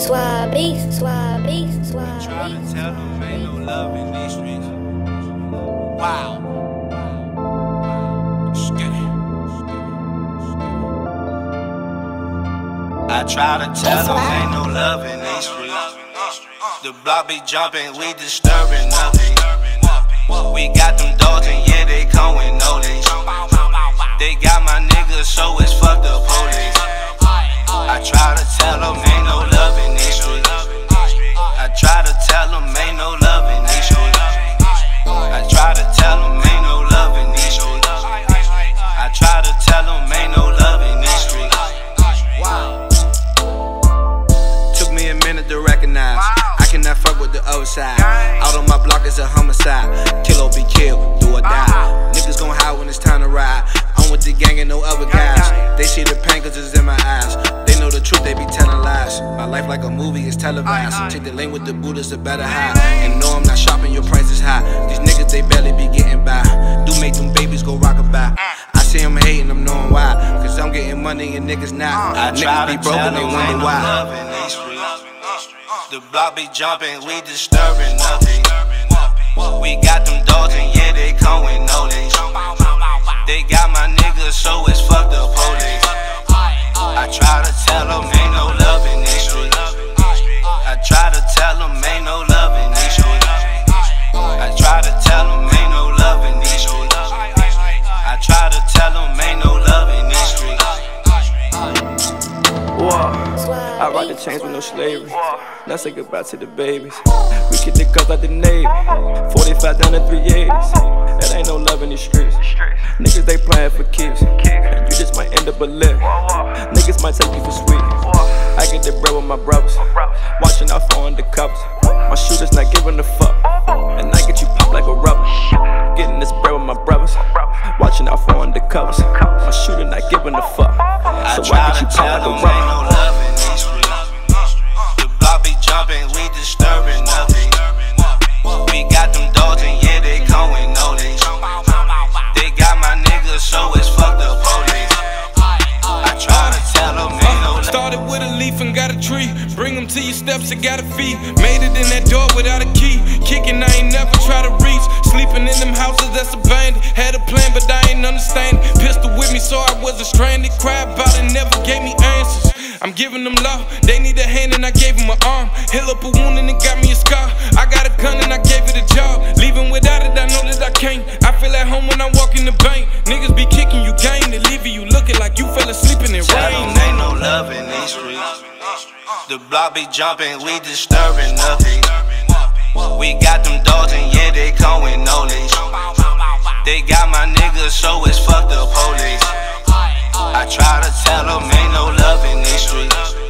Try to tell them ain't no love in these streets. Wow. I try to tell them ain't no love in these streets. The block be jumping, we disturbing nothing. We got them dogs and yeah, they come with no leash. They got my niggas, so it's fuck the police. I try to tell them ain't no love in these streets. I try to tell them ain't no love in these streets. I try to tell them ain't no love in these streets. I try to tell them ain't no love in these streets. Wow. Took me a minute to recognize I cannot fuck with the other side. Out on my block is a homicide. Kill or be killed, do or die. Niggas gon' hide when it's time to ride. I'm with the gang and no other guys. They see the pain cause it's in my eyes. They know the truth, they be telling lies. My life like a movie is televised. Take the lane with the Buddha's a better high. And no, I'm not shopping, your price is high. These niggas, they barely be getting by. Do make them babies go rockabye. I see them hating, I'm knowing why. Cause I'm getting money and niggas not. Niggas be broken, they wonder why. The block be jumping, we disturbing nothing. We got them dogs and yeah, they come with no leash. They got my niggas, so it's fuck the police. I try to tell them ain't no love in these streets. I try to tell them ain't no love in these streets. I try to tell them ain't no love in these streets. I try to tell them ain't no love in these streets. I ride the chains with no slavery. Now say goodbye to the babies. We kick the guns like the Navy. 45 down to 380s. That ain't no love in these streets. Niggas they playin' for keeps, and you just might end up a lick. Niggas might take you for sweet. I get the bread with my brothers, watching out for undercovers. My shooters not giving a fuck, and I get you pop like a rubber. Getting this bread with my brothers, watching out for undercovers. My shooter not giving a fuck, so I get you pop like a rubber. The block be jumping, we disturbing nothing. We got them dogs and yeah, they come with no leash. They got my niggas, so it's fuck the police. I try to tell them ain't no love. Started with a leaf and got a tree. Bring them to your steps and got a feet. Made it in that door without a key. Kicking, I ain't never try to reach. Sleeping in them houses that's abandoned. Had a plan, but I ain't understand. Pistol with me, so I wasn't stranded. Cried about it, never gave me answers. I'm giving them love, they need a hand and I gave them an arm. Heal up a wound and it got me a scar. I got a gun and I gave it a job. Leaving without it, I know that I can't. I feel at home when I walk in the bank. Niggas be kicking you game, they leaving you looking like you fell asleep in it rain. Tell them ain't no love in these streets. The block be jumping, we disturbing nothing. We got them dogs and yeah, they come with no leash. They got my niggas, so it's fuck the police. I try to tell them ain't no love in these streets.